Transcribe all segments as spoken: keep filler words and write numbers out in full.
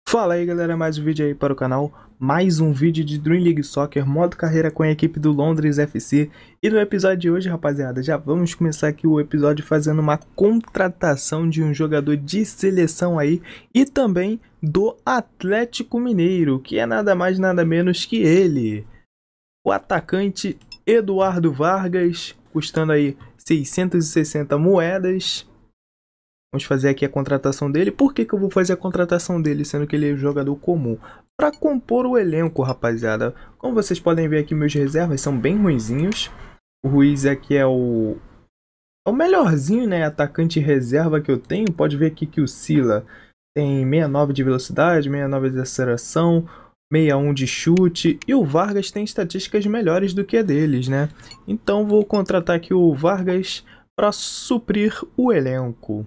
Fala aí galera, mais um vídeo aí para o canal, mais um vídeo de Dream League Soccer, modo carreira com a equipe do Londres F C. E no episódio de hoje, rapaziada, já vamos começar aqui o episódio fazendo uma contratação de um jogador de seleção aí e também do Atlético Mineiro, que é nada mais nada menos que ele, o atacante Eduardo Vargas, custando aí seiscentas e sessenta moedas. Vamos fazer aqui a contratação dele. Por que que eu vou fazer a contratação dele, sendo que ele é jogador comum? Para compor o elenco, rapaziada. Como vocês podem ver aqui, meus reservas são bem ruinzinhos. O Ruiz aqui é o, é o melhorzinho, né? Atacante reserva que eu tenho. Pode ver aqui que o Sila tem sessenta e nove de velocidade, sessenta e nove de aceleração, sessenta e um de chute. E o Vargas tem estatísticas melhores do que a deles, né? Então vou contratar aqui o Vargas para suprir o elenco.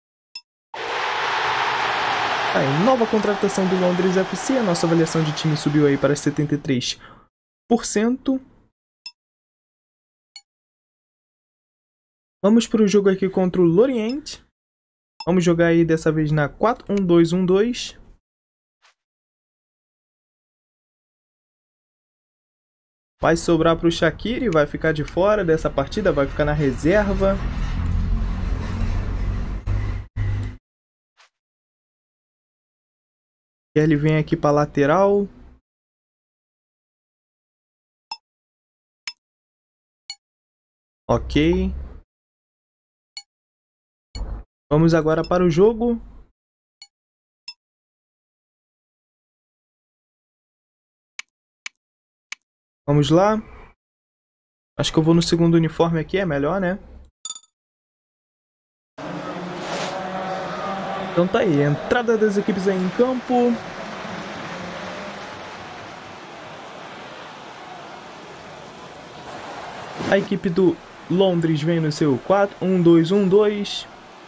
Aí, nova contratação do Londres F C, a nossa avaliação de time subiu aí para setenta e três por cento. Vamos para o jogo aqui contra o Lorient. Vamos jogar aí dessa vez na quatro um dois um dois. Vai sobrar para o Shaqiri, vai ficar de fora dessa partida, vai ficar na reserva. Ele vem aqui para lateral. Ok. Vamos agora para o jogo. Vamos lá. Acho que eu vou no segundo uniforme aqui, é melhor, né? Então tá aí, entrada das equipes aí em campo. A equipe do Londres vem no seu quatro um dois um dois.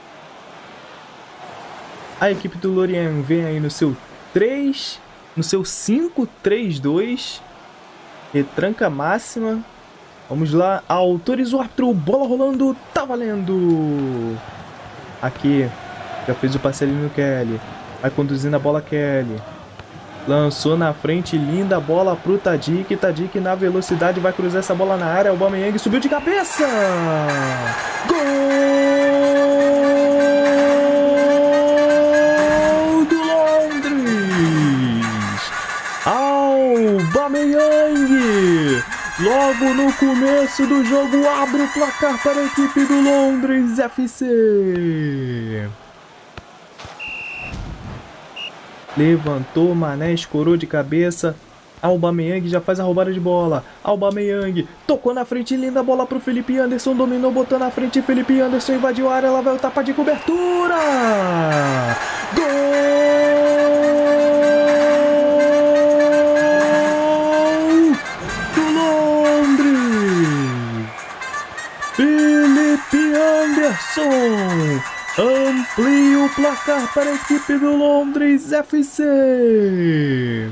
A equipe do Lorient vem aí no seu três, no seu cinco três dois. Retranca máxima. Vamos lá, autoriza o árbitro, bola rolando, tá valendo. Aqui. Já fez o passe ali no Kelly. Vai conduzindo a bola Kelly. Lançou na frente, linda bola pro Tadic. Tadic na velocidade vai cruzar essa bola na área. O Aubameyang subiu de cabeça. Gol do Londres. Aubameyang. Logo no começo do jogo abre o placar para a equipe do Londres F C. Levantou, Mané escorou de cabeça. Aubameyang já faz a roubada de bola. Aubameyang tocou na frente, linda bola pro Felipe Anderson. Dominou, botou na frente. Felipe Anderson invadiu a área. Lá vai o tapa de cobertura. Gol do Londres. Felipe Anderson amplia o placar para a equipe do Londres F C.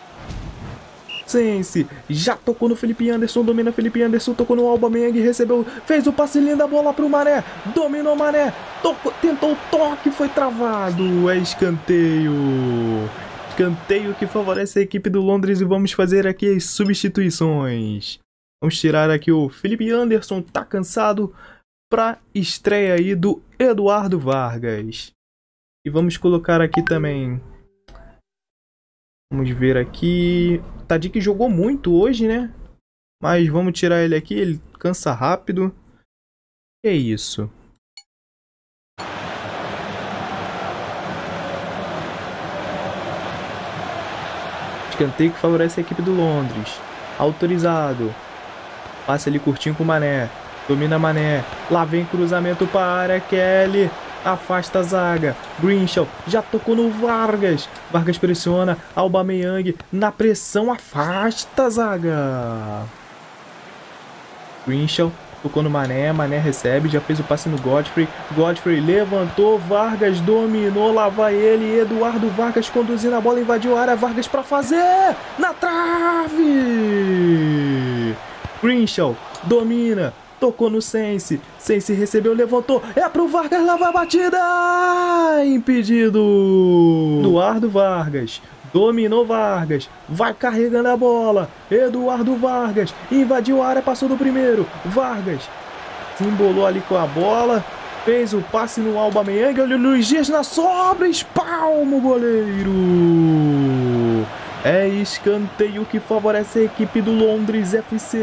Sense já tocou no Felipe Anderson, domina Felipe Anderson, tocou no Aubameyang, recebeu, fez o passe lindo, a bola para o Mané, dominou Mané, tocou, tentou o toque, foi travado, é escanteio. Escanteio que favorece a equipe do Londres e vamos fazer aqui as substituições. Vamos tirar aqui o Felipe Anderson, tá cansado, para estreia aí do Eduardo Vargas. E vamos colocar aqui também. Vamos ver aqui. Tadic jogou muito hoje, né? Mas vamos tirar ele aqui, ele cansa rápido. É isso. Escanteio que favorece a equipe do Londres. Autorizado. Passa ali curtinho com o Mané. Domina Mané, lá vem cruzamento para a área, Kelly, afasta a zaga, Greenshaw já tocou no Vargas, Vargas pressiona, Aubameyang na pressão, afasta a zaga. Greenshaw tocou no Mané, Mané recebe, já fez o passe no Godfrey, Godfrey levantou, Vargas dominou, lá vai ele, Eduardo Vargas conduzindo a bola, invadiu a área, Vargas para fazer, na trave. Greenshaw domina. Tocou no Sense. Sense recebeu, levantou. É pro Vargas, lá vai a batida. Impedido. Eduardo Vargas. Dominou Vargas. Vai carregando a bola. Eduardo Vargas. Invadiu a área, passou do primeiro. Vargas se embolou ali com a bola. Fez o passe no Aubameyang. Olha o Luiz Dias na sobra. Espalma o goleiro. É escanteio que favorece a equipe do Londres F C.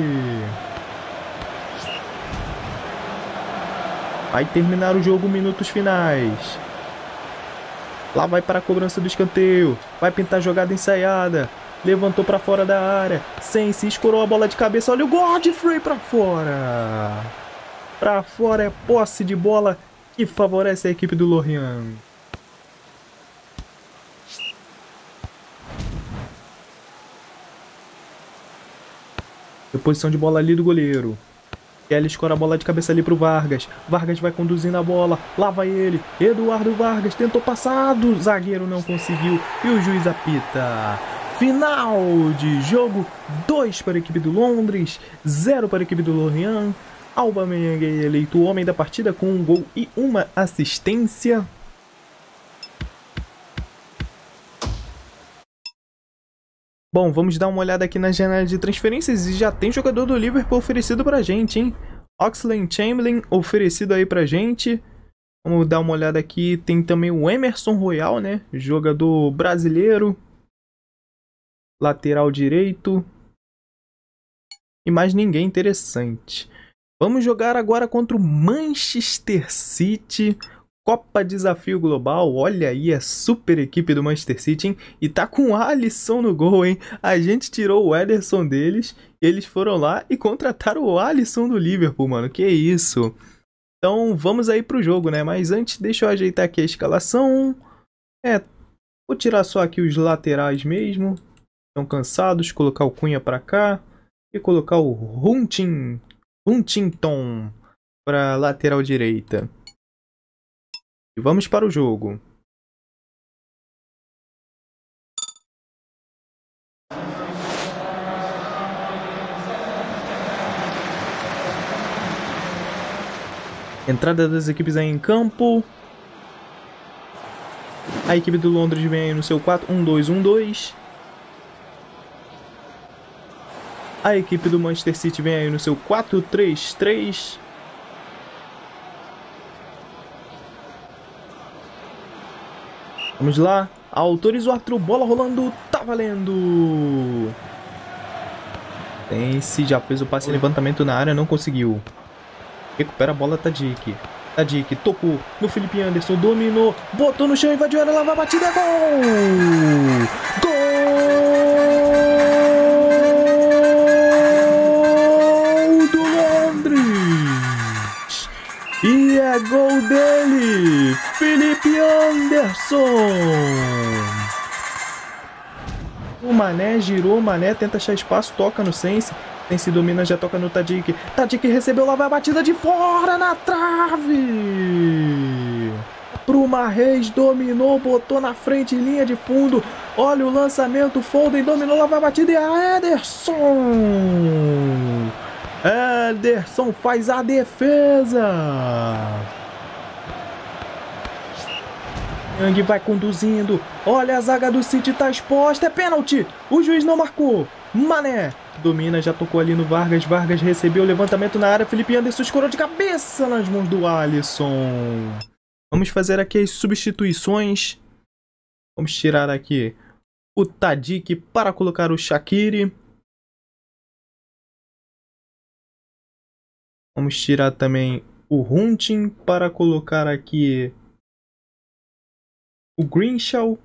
Vai terminar o jogo, minutos finais. Lá vai para a cobrança do escanteio. Vai pintar a jogada ensaiada. Levantou para fora da área. Sense escorou a bola de cabeça. Olha o Godfrey para fora. Para fora, é posse de bola que favorece a equipe do Lorient. Posição de bola ali do goleiro. Kelly escora a bola de cabeça ali pro Vargas. Vargas vai conduzindo a bola. Lá vai ele. Eduardo Vargas tentou passar. O zagueiro não conseguiu. E o juiz apita. Final de jogo. dois para a equipe do Londres. zero para a equipe do Lorient. Aubameyang é eleito o homem da partida com um gol e uma assistência. Bom, vamos dar uma olhada aqui na janela de transferências e já tem jogador do Liverpool oferecido pra gente, hein? Oxlade-Chamberlain oferecido aí pra gente. Vamos dar uma olhada aqui, tem também o Emerson Royal, né? Jogador brasileiro. Lateral direito. E mais ninguém interessante. Vamos jogar agora contra o Manchester City. Copa Desafio Global, olha aí a super equipe do Manchester City, hein? E tá com o Alisson no gol, hein? A gente tirou o Ederson deles, eles foram lá e contrataram o Alisson do Liverpool, mano. Que isso? Então vamos aí pro jogo, né? Mas antes, deixa eu ajeitar aqui a escalação. É, vou tirar só aqui os laterais mesmo. Estão cansados, colocar o Cunha pra cá. E colocar o Hunting, Huntington pra lateral direita. E vamos para o jogo. Entrada das equipes aí em campo. A equipe do Londres vem aí no seu quatro um dois um dois. A equipe do Manchester City vem aí no seu quatro três três. Vamos lá, autoriza o árbitro, bola rolando, tá valendo! Sense já fez o passe, levantamento na área, não conseguiu. Recupera a bola, Tadic. Tadic tocou no Felipe Anderson, dominou, botou no chão, invadiu a área, lá vai a batida, gol! Gol do Londres! E é gol dele, Felipe Anderson. O Mané girou, o Mané tenta achar espaço, toca no Sense. Sense domina, já toca no Tadic. Tadic recebeu, lá vai a batida de fora na trave. Pro Mahrez, dominou, botou na frente, linha de fundo. Olha o lançamento, Foden dominou, lá vai a batida e a Ederson. Ederson faz a defesa. Yang vai conduzindo. Olha, a zaga do City tá exposta. É pênalti. O juiz não marcou. Mané domina, já tocou ali no Vargas. Vargas recebeu o levantamento na área. Felipe Anderson escorou de cabeça nas mãos do Alisson. Vamos fazer aqui as substituições. Vamos tirar aqui o Tadic para colocar o Shaqiri. Vamos tirar também o Hunting para colocar aqui o Greenshaw.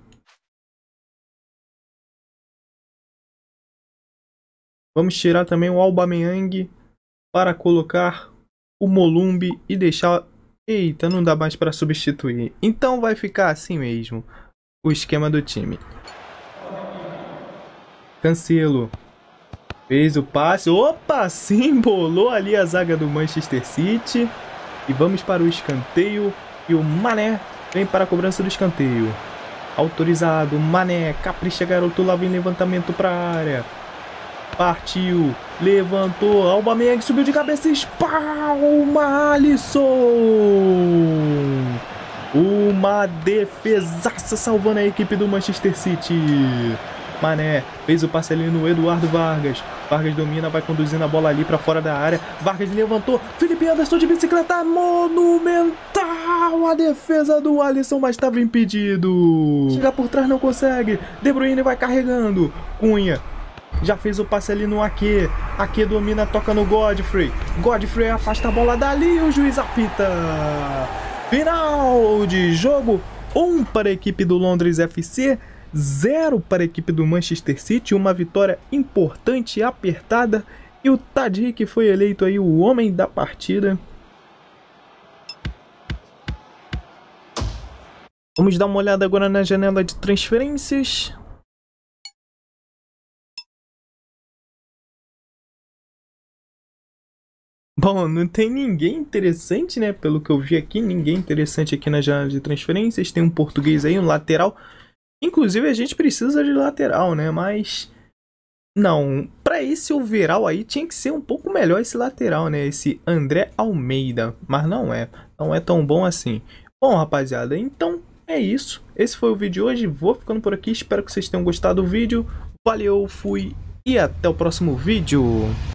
Vamos tirar também o Aubameyang para colocar o Molumbi e deixar... Eita, não dá mais para substituir. Então vai ficar assim mesmo o esquema do time. Cancelo fez o passe. Opa, se embolou ali a zaga do Manchester City. E vamos para o escanteio. E o Mané vem para a cobrança do escanteio. Autorizado, Mané, capricha garoto, lá vem levantamento para a área. Partiu, levantou, Aubameyang subiu de cabeça, espalma, Alisson! Uma defesaça salvando a equipe do Manchester City. Mané fez o passe ali no Eduardo Vargas. Vargas domina, vai conduzindo a bola ali para fora da área. Vargas levantou, Felipe Anderson de bicicleta, monumental a defesa do Alisson, mas estava impedido. Chegar por trás não consegue. De Bruyne vai carregando. Cunha já fez o passe ali no Ake. Ake domina, toca no Godfrey. Godfrey afasta a bola dali e o juiz apita. Final de jogo, um para a equipe do Londres F C, zero para a equipe do Manchester City. Uma vitória importante e apertada. E o Tadic foi eleito aí o homem da partida. Vamos dar uma olhada agora na janela de transferências. Bom, não tem ninguém interessante, né? Pelo que eu vi aqui, ninguém interessante aqui na janela de transferências. Tem um português aí, um lateral. Inclusive a gente precisa de lateral, né? Mas não, para esse overall aí tinha que ser um pouco melhor esse lateral, né? Esse André Almeida, mas não é. Não é tão bom assim. Bom, rapaziada, então é isso. Esse foi o vídeo de hoje. Vou ficando por aqui. Espero que vocês tenham gostado do vídeo. Valeu, fui e até o próximo vídeo.